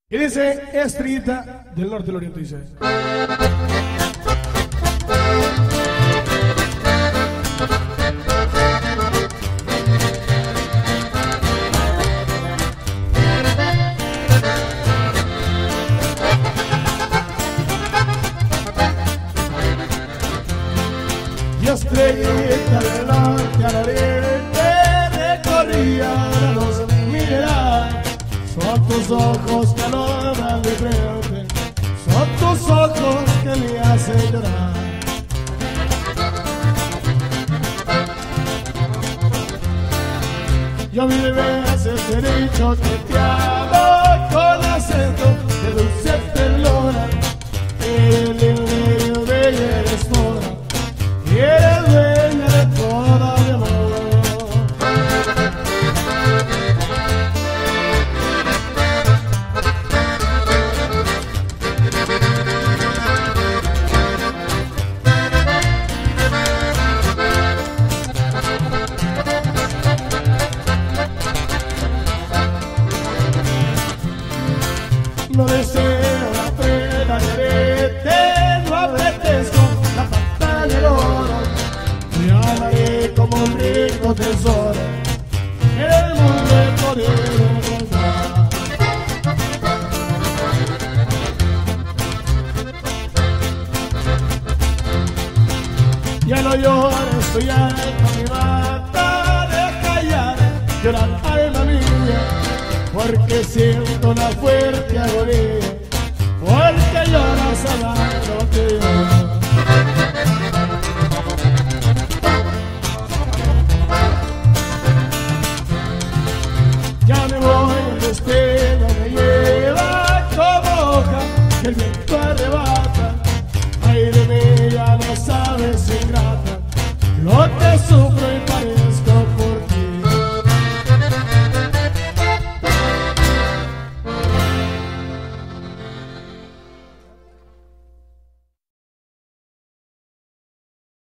Y dice Estrellita del Norte del Oriente, dice. Y Estrellita del Norte al Oriente recorría los minerales. Son tus ojos que alumbran de frente, son tus ojos que me hacen llorar. Yo mil veces te he dicho que te amo con acento de dulce ternura. Eres lindo, bella, eres toda, y eres dueña de toda mi amor. No deseo la pena de no apetezco la pantalla de oro. Te amaré como un rico tesoro, el mundo he podido encontrar. Ya no llores, tu llanto me mata, deja ya llorar, alma mía, porque siento una fuerte agonía, porque lloras amándote yo. Ya me voy, el destino me lleva como hoja que el viento arrebata. Ay de mí, ya no sabes, ingrata,